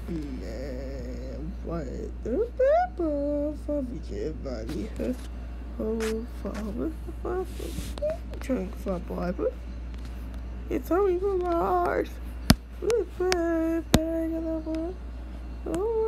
Man, what the pepper for everybody? Oh, father, drink for Bible. It's only for my heart. Bag of the world. Oh,